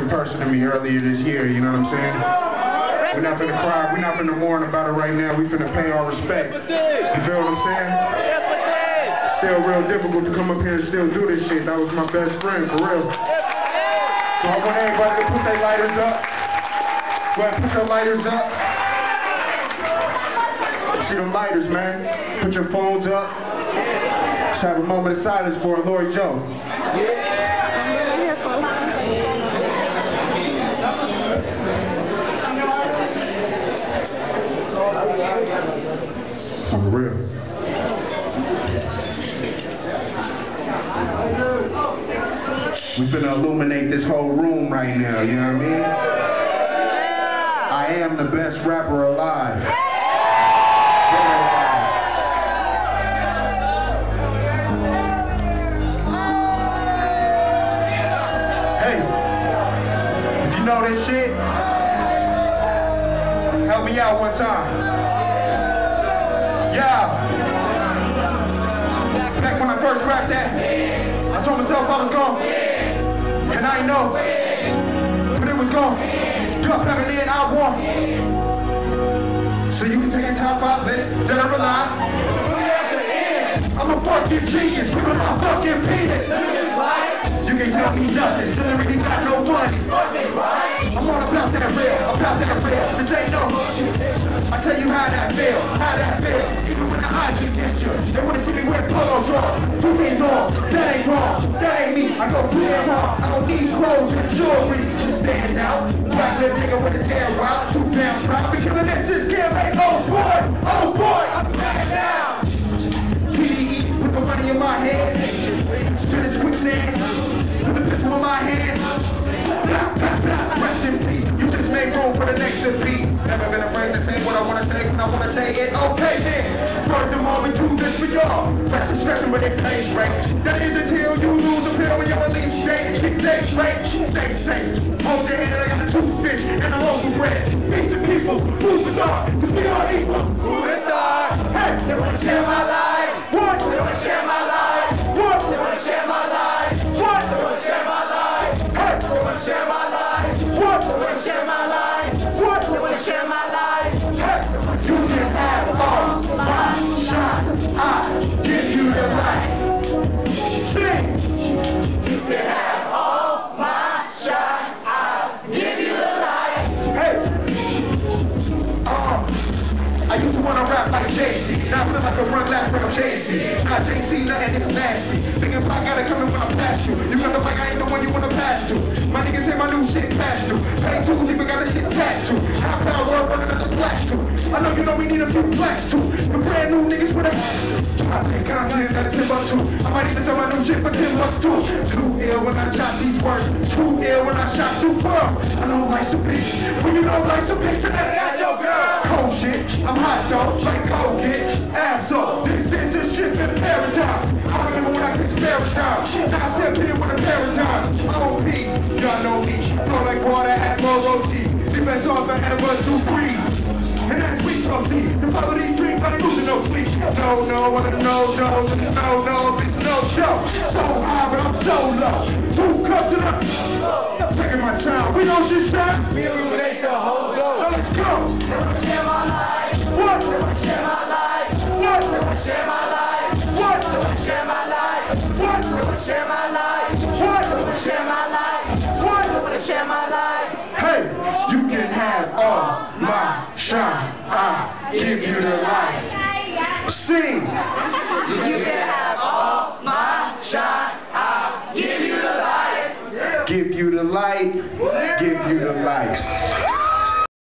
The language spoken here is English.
special person to me earlier this year, you know what I'm saying? We're not finna cry, we're not finna mourn about it right now, we finna pay our respect. You feel what I'm saying? It's still real difficult to come up here and still do this shit. That was my best friend, for real. So I want everybody to put their lighters up. Go ahead, put your lighters up. See them lighters, man. Put your phones up. Let's have a moment of silence for Lori Joe. I'm real. We finna illuminate this whole room right now, you know what I mean? I am the best rapper alive. Hey, if you know this shit, help me out one time. Yeah. Back when I first rapped that, I told myself I was gone. And I know, but it was gone. Drop heaven in, I won. So you can take a top 5 list, dead or alive. I'm a fucking genius, but I'm a fucking penis. You can tell me nothing, still really got no money. I'm all about that real, This ain't no bullshit. I tell you how that feel. Even when the eyes get you, they wanna see me wear polo drawers. 2 pins on, that ain't wrong, that ain't me. I go damn wrong, I don't need clothes and jewelry to stand out. Black little nigga with his hair out, 2 pounds proud. Be killing this campaign, oh boy, I'm back down. TDE with the money in my hand, spit his quicksand, with the pistol in my hand. Rest in peace, you just made room for the next beat. Never been afraid to say what I wanna say when I wanna say it. Okay then, first of all we do this for y'all. Rest discretion with their pay rate. That is until you lose a pill when you release date. Keep that straight, stay safe. Hold your head, I got the 2 fish and the loaf of bread. Feed the people, who's the dog? Cause we all equal. Who the dog? Hey, they wanna share my life. What? They wanna share my life. What? They wanna share my life. What? They wanna share my life. Hey, they wanna share my life. What? They wanna share my life. What? They wanna share my life. Hey, you can have all my shine. I give you the light. Sing. You can have all my shine. I'll give you the light. Hey. I used to wanna rap like Jay-Z. Now I feel like a run lap from Jay-Z. Not Jay-Z, nothing is nasty. Thinking if I gotta come in when I pass you. You got the mic, I ain't the one you wanna pass to. My niggas say my new shit passed you. Pay tools, even got a shit tattoo. High power, running at the flash too. I know you know we need a few flash too. The brand new niggas with a I think I'm here, that is Timbuktu. I might even sell my new shit for Timbuktu. Too ill when I chop these words. Too ill when I shot too far. I don't like to be. When you don't like to be, today I your girl. Cold shit, I'm hot dog, like Colgate. Asshole, this is a shit for the paradigm. I remember when I picked paradigm. Now I step in with a paradigm. I'm on peace, y'all know me. Flow like water at Morosi. Defense off forever to breathe. And as we proceed to follow these dreams, I'm losing no sleep. No, no, no, it's no show. So high, but I'm so low. 2 cups to the taking my time. We know shit shot. We illuminate the whole show. So let's go. They wanna share my life. What? They wanna share my life. What? They wanna share my life. What? They wanna share my life. What? They wanna share my life. What? They wanna share my life. What? They wanna share my life. Hey, you can have all my shine. I give you the light. Sing. You can have all my shine. I give you the light. Give you the light. Give you the light.